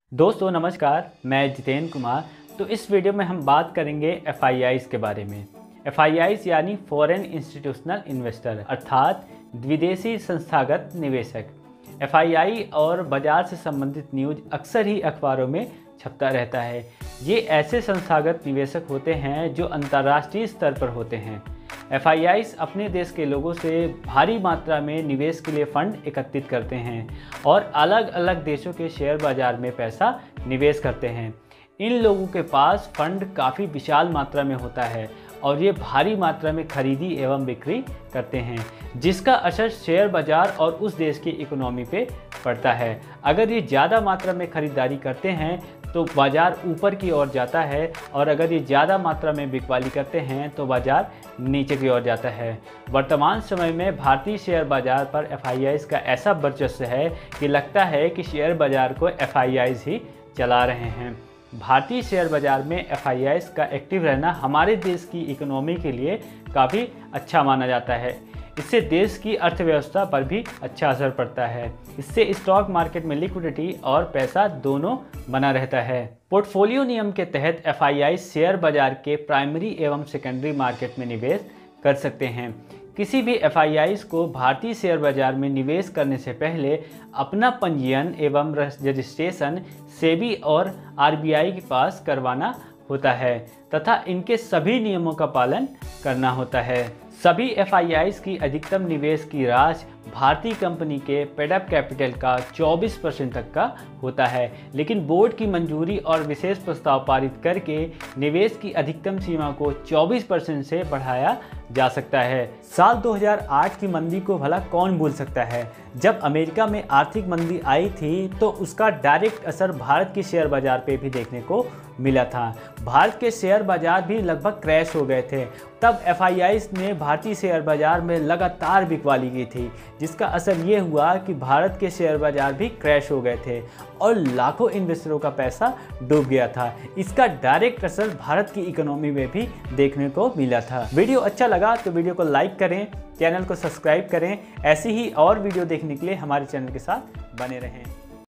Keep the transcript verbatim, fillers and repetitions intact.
दोस्तों नमस्कार, मैं जितेंद्र कुमार। तो इस वीडियो में हम बात करेंगे एफ आई आईज़ के बारे में। एफ आई आईज़ यानी फॉरेन इंस्टीट्यूशनल इन्वेस्टर अर्थात विदेशी संस्थागत निवेशक। एफ आई आई और बाज़ार से संबंधित न्यूज़ अक्सर ही अखबारों में छपता रहता है। ये ऐसे संस्थागत निवेशक होते हैं जो अंतर्राष्ट्रीय स्तर पर होते हैं। एफ आई आईज़ अपने देश के लोगों से भारी मात्रा में निवेश के लिए फंड एकत्रित करते हैं और अलग अलग देशों के शेयर बाजार में पैसा निवेश करते हैं। इन लोगों के पास फंड काफ़ी विशाल मात्रा में होता है और ये भारी मात्रा में खरीदी एवं बिक्री करते हैं, जिसका असर शेयर बाजार और उस देश की इकोनॉमी पे पड़ता है। अगर ये ज़्यादा मात्रा में खरीदारी करते हैं तो बाज़ार ऊपर की ओर जाता है और अगर ये ज़्यादा मात्रा में बिकवाली करते हैं तो बाज़ार नीचे की ओर जाता है। वर्तमान समय में भारतीय शेयर बाज़ार पर एफ आई आईज़ का ऐसा वर्चस्व है कि लगता है कि शेयर बाज़ार को एफ आई आईज़ ही चला रहे हैं। भारतीय शेयर बाज़ार में एफ आई आईज़ का एक्टिव रहना हमारे देश की इकोनॉमी के लिए काफ़ी अच्छा माना जाता है। इससे देश की अर्थव्यवस्था पर भी अच्छा असर पड़ता है। इससे स्टॉक मार्केट में लिक्विडिटी और पैसा दोनों बना रहता है। पोर्टफोलियो नियम के तहत एफ आई आई शेयर बाजार के प्राइमरी एवं सेकेंडरी मार्केट में निवेश कर सकते हैं। किसी भी एफ आई आईज़ को भारतीय शेयर बाजार में निवेश करने से पहले अपना पंजीयन एवं रजिस्ट्रेशन सेबी और आर बी आई के पास करवाना होता है तथा इनके सभी नियमों का पालन करना होता है। सभी एफ आई आईज़ की अधिकतम निवेश की राशि भारतीय कंपनी के पेडअप कैपिटल का चौबीस परसेंट तक का होता है, लेकिन बोर्ड की मंजूरी और विशेष प्रस्ताव पारित करके निवेश की अधिकतम सीमा को चौबीस परसेंट से बढ़ाया जा सकता है। साल दो हज़ार आठ की मंदी को भला कौन भूल सकता है। जब अमेरिका में आर्थिक मंदी आई थी तो उसका डायरेक्ट असर भारत के शेयर बाजार पे भी देखने को मिला था। भारत के शेयर बाजार भी लगभग क्रैश हो गए थे। तब एफ आई आईज़ ने भारतीय शेयर बाजार में लगातार बिकवाली की थी, जिसका असर ये हुआ कि भारत के शेयर बाजार भी क्रैश हो गए थे और लाखों इन्वेस्टरों का पैसा डूब गया था। इसका डायरेक्ट असर भारत की इकोनॉमी में भी देखने को मिला था। वीडियो अच्छा लगा तो वीडियो को लाइक करें, चैनल को सब्सक्राइब करें। ऐसी ही और वीडियो देखने के लिए हमारे चैनल के साथ बने रहें।